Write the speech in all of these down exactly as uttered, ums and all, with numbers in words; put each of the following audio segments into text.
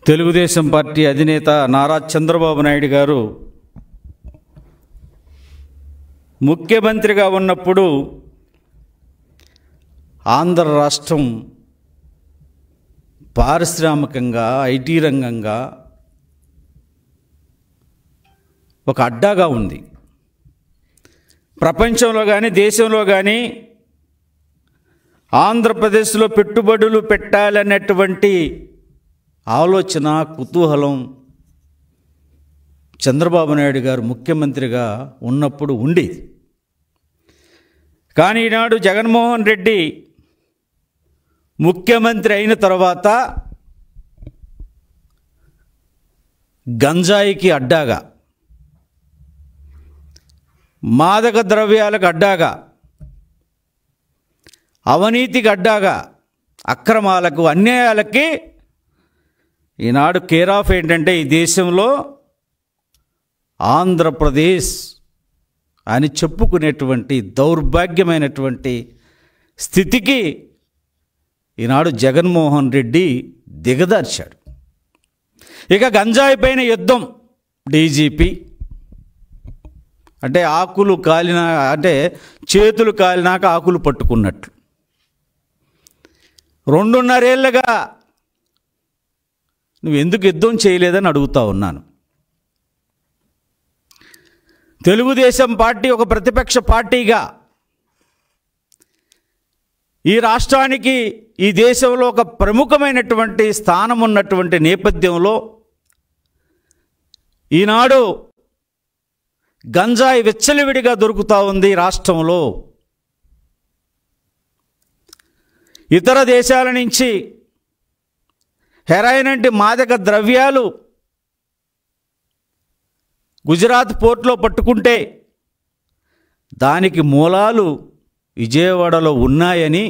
Telugu Desam party అధినేత నారా చంద్రబాబు నాయుడు గారు ముఖ్యమంత్రిగా ఉన్నప్పుడు ఆంధ్ర రాష్ట్రం పారిశ్రామికంగా ఐటీ రంగంగా ఒక అడ్డాగా ఉంది. ప్రపంచంలో కానీ దేశంలో కానీ ఆంధ్రప్రదేశ్లో పెట్టుబడులు పెట్టాలనేటువంటి ఆలోచన కుతూహలం చంద్రబాబు నాయుడు గారు ముఖ్యమంత్రిగా ఉన్నప్పుడు ఉండేది. కానీ ఈనాడు జగన్మోహన్ రెడ్డి ముఖ్యమంత్రి అయిన తర్వాత గంజాయికి అడ్డాగా, మాదక ద్రవ్యాలకు అడ్డాగా, అవినీతికి అడ్డాగా, అక్రమాలకు అన్యాయాలకి ఈనాడు కేర్ ఆఫ్ ఏంటంటే ఈ దేశంలో ఆంధ్రప్రదేశ్ అని చెప్పుకునేటువంటి దౌర్భాగ్యమైనటువంటి స్థితికి ఈనాడు జగన్మోహన్ రెడ్డి దిగదార్చాడు. ఇక గంజాయి పైన యుద్ధం. డీజీపీ అంటే ఆకులు కాలిన అంటే చేతులు కాలినాక ఆకులు పట్టుకున్నట్లు రెండున్నరేళ్ళగా నువ్వు ఎందుకు యుద్ధం చేయలేదని అడుగుతా ఉన్నాను. తెలుగుదేశం పార్టీ ఒక ప్రతిపక్ష పార్టీగా ఈ రాష్ట్రానికి ఈ దేశంలో ఒక ప్రముఖమైనటువంటి స్థానం ఉన్నటువంటి నేపథ్యంలో ఈనాడు గంజాయి విచ్చలవిడిగా దొరుకుతూ ఉంది రాష్ట్రంలో. ఇతర దేశాల నుంచి హెరాయిన్ అంటే మాదక ద్రవ్యాలు గుజరాత్ పోర్ట్లో పట్టుకుంటే దానికి మూలాలు విజయవాడలో ఉన్నాయని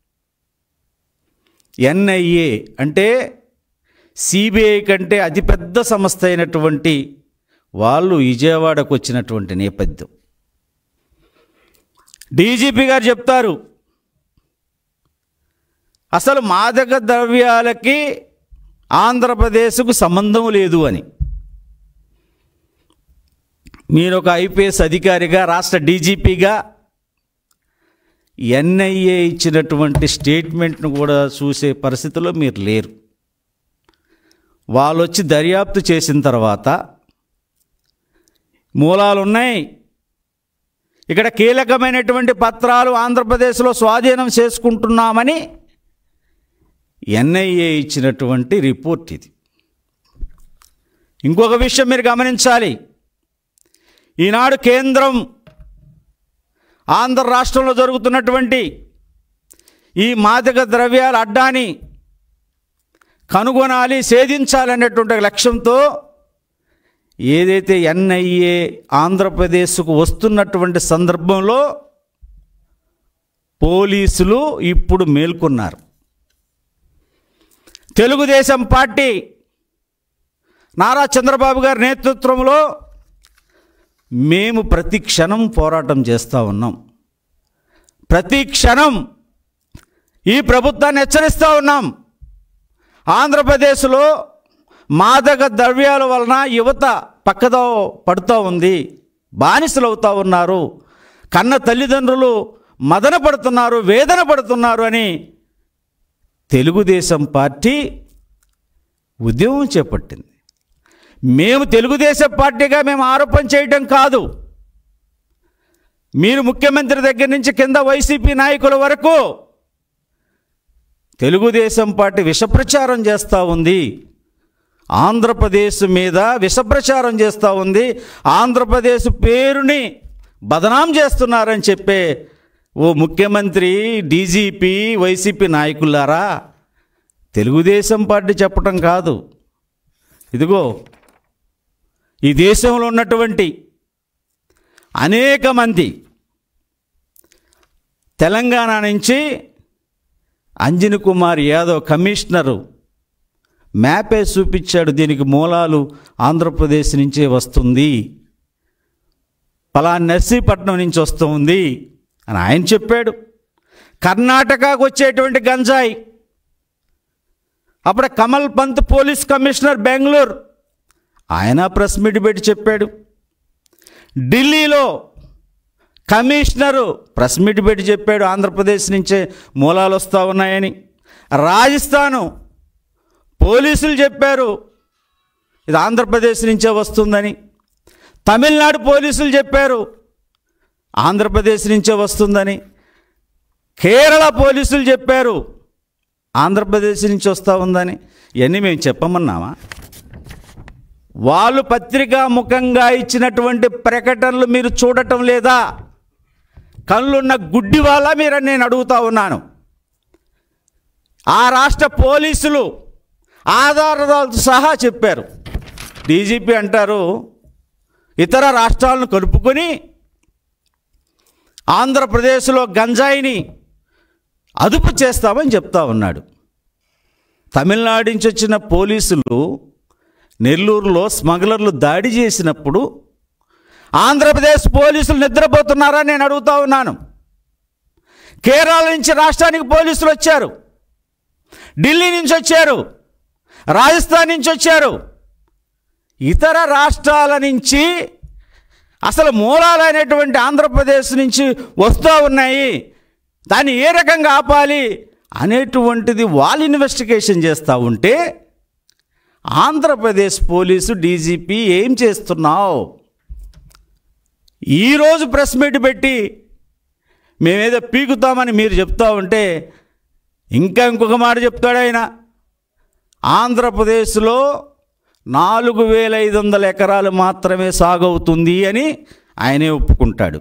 ఎన్ఐఏ అంటే సిబిఐ కంటే అతిపెద్ద సంస్థ అయినటువంటి వాళ్ళు విజయవాడకు వచ్చినటువంటి నేపథ్యం. డీజీపీ గారు చెప్తారు అసలు మాదక ద్రవ్యాలకి ఆంధ్రప్రదేశ్కు సంబంధం లేదు అని. మీరు ఒక ఐపీఎస్ అధికారిగా రాష్ట్ర డీజీపీగా ఎన్ఐఏ ఇచ్చినటువంటి స్టేట్మెంట్ను కూడా చూసే పరిస్థితిలో మీరు లేరు. వాళ్ళు వచ్చి దర్యాప్తు చేసిన తర్వాత మూలాలు ఉన్నాయి, ఇక్కడ కీలకమైనటువంటి పత్రాలు ఆంధ్రప్రదేశ్లో స్వాధీనం చేసుకుంటున్నామని ఎన్ఐఏ ఇచ్చినటువంటి రిపోర్ట్ ఇది. ఇంకొక విషయం మీరు గమనించాలి. ఈనాడు కేంద్రం ఆంధ్ర రాష్ట్రంలో జరుగుతున్నటువంటి ఈ మాదక ద్రవ్యాల అడ్డాని కనుగొనాలి, ఛేదించాలనేటువంటి లక్ష్యంతో ఏదైతే ఎన్ఐఏ ఆంధ్రప్రదేశ్కు వస్తున్నటువంటి సందర్భంలో పోలీసులు ఇప్పుడు మేల్కొన్నారు. తెలుగుదేశం పార్టీ నారా చంద్రబాబు గారి నేతృత్వంలో మేము ప్రతి క్షణం పోరాటం చేస్తూ ఉన్నాం. ప్రతి క్షణం ఈ ప్రభుత్వాన్ని హెచ్చరిస్తూ ఉన్నాం. ఆంధ్రప్రదేశ్లో మాదక ద్రవ్యాల వలన యువత పక్కదో పడుతూ ఉంది, బానిసలు అవుతూ ఉన్నారు, కన్న తల్లిదండ్రులు మదన పడుతున్నారు, వేదన పడుతున్నారు అని తెలుగుదేశం పార్టీ ఉద్యమం చేపట్టింది. మేము తెలుగుదేశం పార్టీగా మేము ఆరోపణ చేయటం కాదు. మీరు ముఖ్యమంత్రి దగ్గర నుంచి కింద వైసీపీ నాయకుల వరకు తెలుగుదేశం పార్టీ విషప్రచారం చేస్తూ ఉంది, ఆంధ్రప్రదేశ్ మీద విషప్రచారం చేస్తూ ఉంది, ఆంధ్రప్రదేశ్ పేరుని బదనాం చేస్తున్నారని చెప్పే ఓ ముఖ్యమంత్రి, డీజీపీ, వైసీపీ నాయకులారా, తెలుగుదేశం పార్టీ చెప్పటం కాదు. ఇదిగో ఈ దేశంలో ఉన్నటువంటి అనేక మంది తెలంగాణ నుంచి అంజన్ కుమార్ యాదవ్ కమిషనరు మ్యాపే చూపించాడు, దీనికి మూలాలు ఆంధ్రప్రదేశ్ నుంచే వస్తుంది, పలానా నర్సీపట్నం నుంచి వస్తుంది అని ఆయన చెప్పాడు. కర్ణాటకకు వచ్చేటువంటి గంజాయి అప్పుడే కమల్ పంత్ పోలీస్ కమిషనర్ బెంగళూరు, ఆయన ప్రెస్ మీట్ పెట్టి చెప్పాడు. ఢిల్లీలో కమిషనరు ప్రెస్ మీట్ పెట్టి చెప్పాడు ఆంధ్రప్రదేశ్ నుంచే మూలాలు వస్తూ ఉన్నాయని. రాజస్థాను పోలీసులు చెప్పారు ఇది ఆంధ్రప్రదేశ్ నుంచే వస్తుందని. తమిళనాడు పోలీసులు చెప్పారు ఆంధ్రప్రదేశ్ నుంచే వస్తుందని. కేరళ పోలీసులు చెప్పారు ఆంధ్రప్రదేశ్ నుంచి వస్తూ ఉందని. ఇవన్నీ మేము చెప్పమన్నామా? వాళ్ళు పత్రికా ముఖంగా ఇచ్చినటువంటి ప్రకటనలు మీరు చూడటం లేదా? కళ్ళున్న గుడ్డి వాళ్ళ మీరని నేను అడుగుతా ఉన్నాను. ఆ రాష్ట్ర పోలీసులు ఆధారాలతో సహా చెప్పారు. డీజీపీ అంటారు ఇతర రాష్ట్రాలను కలుపుకొని ఆంధ్రప్రదేశ్లో గంజాయిని అదుపు చేస్తామని చెప్తా ఉన్నాడు. తమిళనాడు నుంచి వచ్చిన పోలీసులు నెల్లూరులో స్మగ్లర్లు దాడి చేసినప్పుడు ఆంధ్రప్రదేశ్ పోలీసులు నిద్రపోతున్నారా నేను అడుగుతా ఉన్నాను. కేరళ నుంచి రాష్ట్రానికి పోలీసులు వచ్చారు, ఢిల్లీ నుంచి వచ్చారు, రాజస్థాన్ నుంచి వచ్చారు. ఇతర రాష్ట్రాల నుంచి అసలు మూలాలైనటువంటి ఆంధ్రప్రదేశ్ నుంచి వస్తూ ఉన్నాయి, దాన్ని ఏ రకంగా ఆపాలి అనేటువంటిది వాళ్ళు ఇన్వెస్టిగేషన్ చేస్తూ ఉంటే ఆంధ్రప్రదేశ్ పోలీసు డీజీపీ ఏం చేస్తున్నావు? ఈరోజు ప్రెస్ మీట్ పెట్టి మేమేదో పీకుతామని మీరు చెప్తా ఉంటే ఇంకా ఇంకొక మాట చెప్తాడు ఆయన. ఆంధ్రప్రదేశ్లో నాలుగు వేల ఐదు వందల ఎకరాలు మాత్రమే సాగవుతుంది అని ఆయనే ఒప్పుకుంటాడు.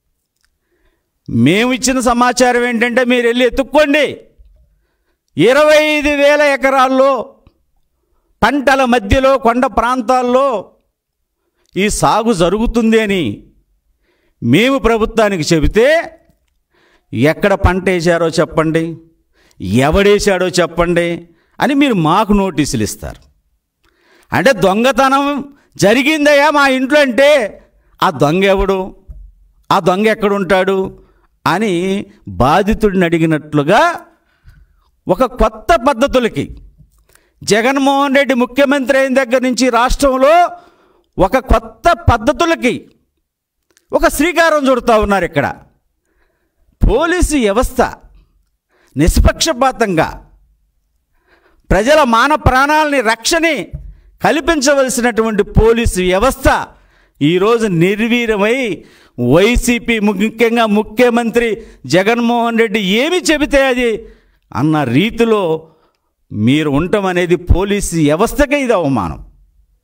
మేము ఇచ్చిన సమాచారం ఏంటంటే మీరు వెళ్ళి ఎత్తుక్కోండి, ఇరవై ఐదు వేల ఎకరాల్లో పంటల మధ్యలో కొండ ప్రాంతాల్లో ఈ సాగు జరుగుతుంది అని మేము ప్రభుత్వానికి చెబితే ఎక్కడ పంట వేసారో చెప్పండి, ఎవడేసాడో చెప్పండి అని మీరు మాకు నోటీసులు ఇస్తారు. అంటే దొంగతనం జరిగిందయ్యా మా ఇంట్లో అంటే ఆ దొంగ ఎవడు, ఆ దొంగ ఎక్కడుంటాడు అని బాధితుడిని అడిగినట్లుగా ఒక కొత్త పద్ధతులకి జగన్మోహన్ రెడ్డి ముఖ్యమంత్రి అయిన దగ్గర నుంచి రాష్ట్రంలో ఒక కొత్త పద్ధతులకి ఒక శ్రీకారం చుడుతూ ఉన్నారు. ఇక్కడ పోలీసు వ్యవస్థ నిష్పక్షపాతంగా ప్రజల మాన ప్రాణాలని రక్షణని కల్పించవలసినటువంటి పోలీసు వ్యవస్థ ఈరోజు నిర్వీర్యమై వైసీపీ ముఖ్యంగా ముఖ్యమంత్రి జగన్మోహన్ రెడ్డి ఏమి చెబితే అది అన్న రీతిలో మీరు ఉండటం అనేది పోలీసు వ్యవస్థకే ఇది అవమానం.